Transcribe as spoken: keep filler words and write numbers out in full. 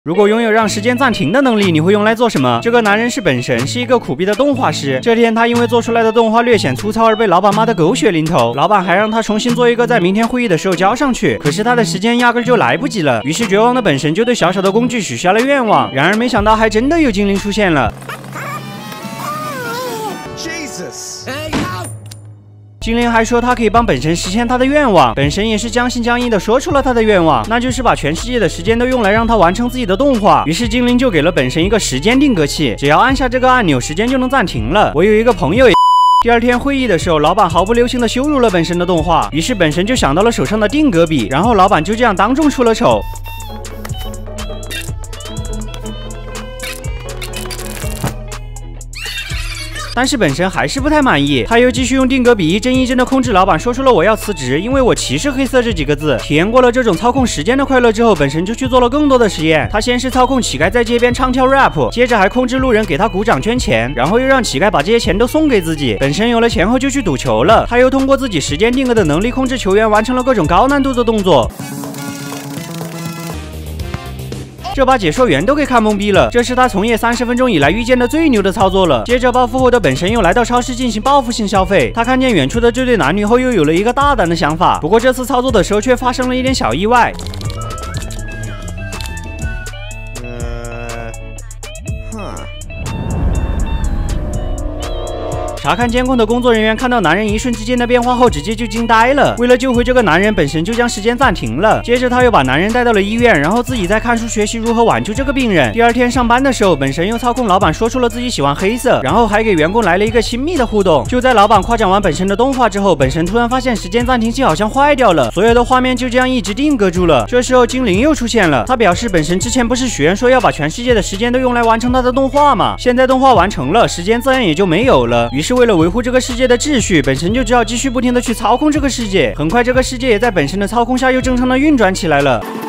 如果拥有让时间暂停的能力，你会用来做什么？这个男人是本神，是一个苦逼的动画师。这天，他因为做出来的动画略显粗糙而被老板骂得狗血淋头。老板还让他重新做一个，在明天会议的时候交上去。可是他的时间压根就来不及了。于是绝望的本神就对小小的工具许下了愿望。然而没想到，还真的有精灵出现了。Jesus. 精灵还说他可以帮本神实现他的愿望，本神也是将信将疑的说出了他的愿望，那就是把全世界的时间都用来让他完成自己的动画。于是精灵就给了本神一个时间定格器，只要按下这个按钮，时间就能暂停了。我有一个朋友也。第二天会议的时候，老板毫不留情的羞辱了本神的动画，于是本神就想到了手上的定格笔，然后老板就这样当众出了丑。但是本神还是不太满意，他又继续用定格笔一帧一帧的控制老板，说出了我要辞职，因为我歧视黑色这几个字。体验过了这种操控时间的快乐之后，本神就去做了更多的实验。他先是操控乞丐在街边唱跳 rap， 接着还控制路人给他鼓掌捐钱，然后又让乞丐把这些钱都送给自己。本神有了钱后就去赌球了，他又通过自己时间定格的能力控制球员，完成了各种高难度的动作。这把解说员都给看懵逼了，这是他从业三十分钟以来遇见的最牛的操作了。接着暴富后的本神又来到超市进行报复性消费，他看见远处的这对男女后又有了一个大胆的想法，不过这次操作的时候却发生了一点小意外。查看监控的工作人员看到男人一瞬之间的变化后，直接就惊呆了。为了救回这个男人，本神就将时间暂停了。接着他又把男人带到了医院，然后自己在看书学习如何挽救这个病人。第二天上班的时候，本神又操控老板说出了自己喜欢黑色，然后还给员工来了一个亲密的互动。就在老板夸奖完本神的动画之后，本神突然发现时间暂停器好像坏掉了，所有的画面就这样一直定格住了。这时候精灵又出现了，他表示本神之前不是许愿说要把全世界的时间都用来完成他的动画吗？现在动画完成了，时间自然也就没有了。于是为了维护这个世界的秩序，本神就只好继续不停的去操控这个世界。很快这个世界也在本神的操控下又正常的运转起来了。